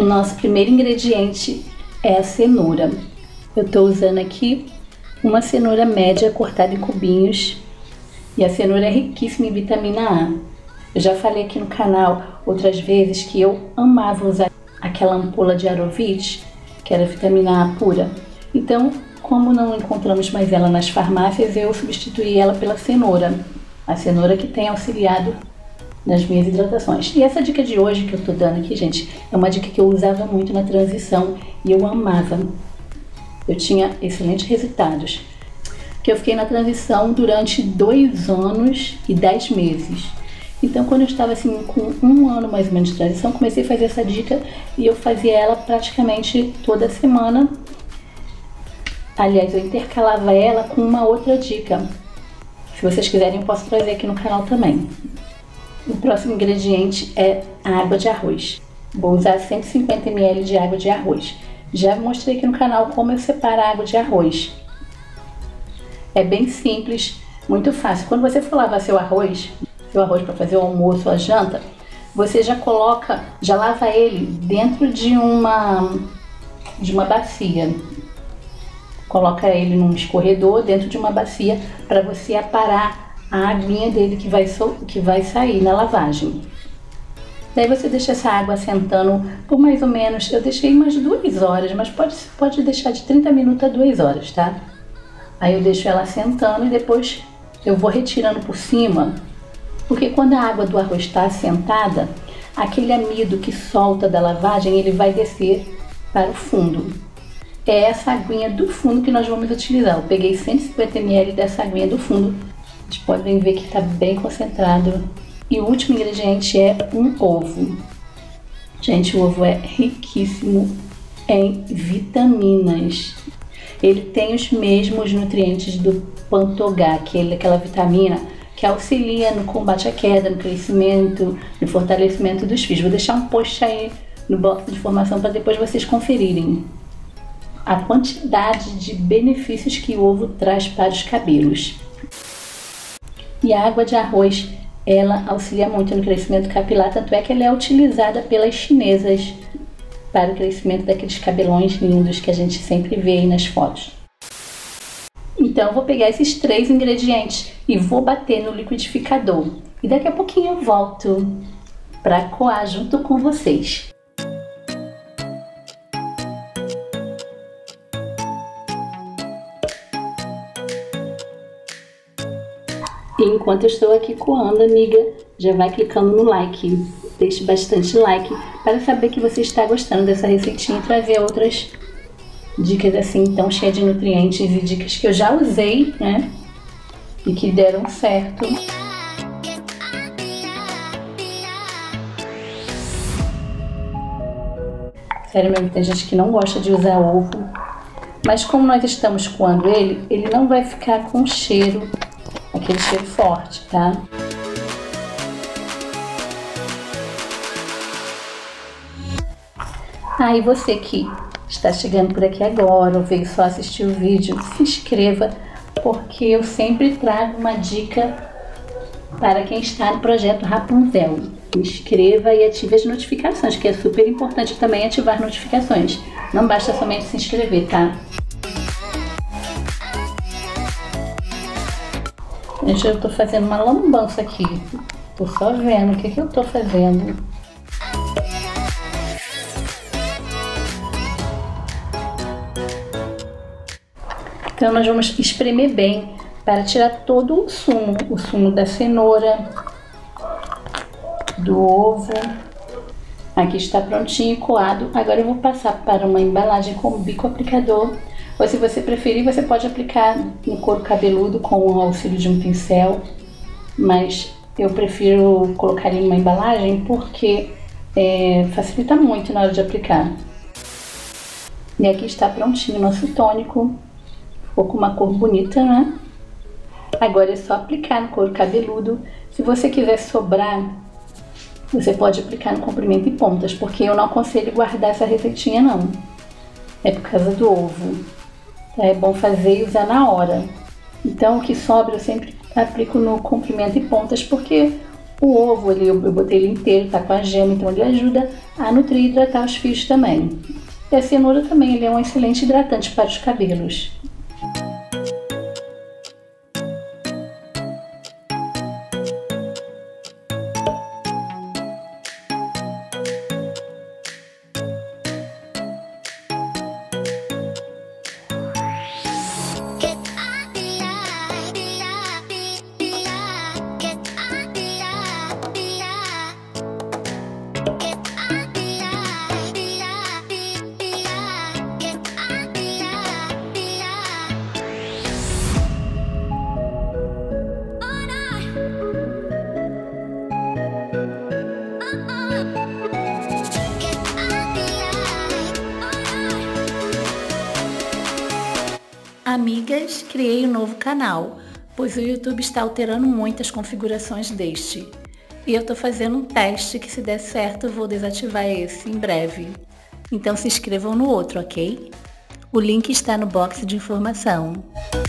O nosso primeiro ingrediente é a cenoura. Eu estou usando aqui uma cenoura média cortada em cubinhos e a cenoura é riquíssima em vitamina A. Eu já falei aqui no canal outras vezes que eu amava usar aquela ampola de Arovit, que era vitamina A pura. Então, como não encontramos mais ela nas farmácias, eu substituí ela pela cenoura. A cenoura que tem auxiliado nas minhas hidratações. E essa dica de hoje que eu tô dando aqui, gente, é uma dica que eu usava muito na transição e eu amava. Eu tinha excelentes resultados. Que eu fiquei na transição durante 2 anos e 10 meses. Então, quando eu estava assim com 1 ano mais ou menos de transição, comecei a fazer essa dica e eu fazia ela praticamente toda semana. Aliás, eu intercalava ela com uma outra dica. Se vocês quiserem, eu posso trazer aqui no canal também. O próximo ingrediente é a água de arroz. Vou usar 150 ml de água de arroz. Já mostrei aqui no canal como eu separo a água de arroz. É bem simples, muito fácil. Quando você for lavar seu arroz para fazer o almoço, a janta, você já lava ele dentro de uma bacia. Coloca ele num escorredor dentro de uma bacia para você aparar a aguinha dele que vai sair na lavagem. Daí você deixa essa água assentando por mais ou menos, eu deixei umas 2 horas, mas pode deixar de 30 minutos a 2 horas, tá? Aí eu deixo ela assentando e depois eu vou retirando por cima, porque quando a água do arroz está assentada, aquele amido que solta da lavagem, ele vai descer para o fundo. É essa aguinha do fundo que nós vamos utilizar. Eu peguei 150 ml dessa aguinha do fundo. Vocês podem ver que está bem concentrado. E o último ingrediente é um ovo. Gente, o ovo é riquíssimo em vitaminas. Ele tem os mesmos nutrientes do Pantogá, aquela vitamina que auxilia no combate à queda, no crescimento, no fortalecimento dos fios. Vou deixar um post aí no box de informação para depois vocês conferirem a quantidade de benefícios que o ovo traz para os cabelos. E a água de arroz, ela auxilia muito no crescimento capilar, tanto é que ela é utilizada pelas chinesas para o crescimento daqueles cabelões lindos que a gente sempre vê aí nas fotos. Então eu vou pegar esses 3 ingredientes e vou bater no liquidificador. E daqui a pouquinho eu volto para coar junto com vocês. E enquanto eu estou aqui coando, amiga, já vai clicando no like. Deixe bastante like para saber que você está gostando dessa receitinha e trazer outras dicas assim tão cheias de nutrientes e dicas que eu já usei, né? E que deram certo. Sério mesmo, tem gente que não gosta de usar ovo. Mas como nós estamos coando ele não vai ficar com cheiro, aquele cheiro forte, tá? E você que está chegando por aqui agora ou veio só assistir o vídeo, se inscreva, porque eu sempre trago uma dica para quem está no projeto Rapunzel. Se inscreva e ative as notificações, que é super importante também ativar notificações. Não basta somente se inscrever, tá? Gente, eu tô fazendo uma lambança aqui. Tô só vendo o que eu tô fazendo. Então nós vamos espremer bem para tirar todo o sumo da cenoura, do ovo. Aqui está prontinho, coado. Agora eu vou passar para uma embalagem com bico aplicador. Ou se você preferir, você pode aplicar no couro cabeludo com o auxílio de um pincel. Mas eu prefiro colocar em uma embalagem porque facilita muito na hora de aplicar. E aqui está prontinho o nosso tônico. Ficou com uma cor bonita, né? Agora é só aplicar no couro cabeludo. Se você quiser sobrar, você pode aplicar no comprimento e pontas, porque eu não aconselho guardar essa receitinha não. É por causa do ovo. É bom fazer e usar na hora. Então o que sobra eu sempre aplico no comprimento e pontas, porque O ovo, eu botei ele inteiro, tá com a gema, então ele ajuda a nutrir e hidratar os fios também. E a cenoura também, ele é um excelente hidratante para os cabelos. Amigas, criei um novo canal, pois o YouTube está alterando muito as configurações deste. E eu estou fazendo um teste que, se der certo, eu vou desativar esse em breve. Então se inscrevam no outro, ok? O link está no box de informação.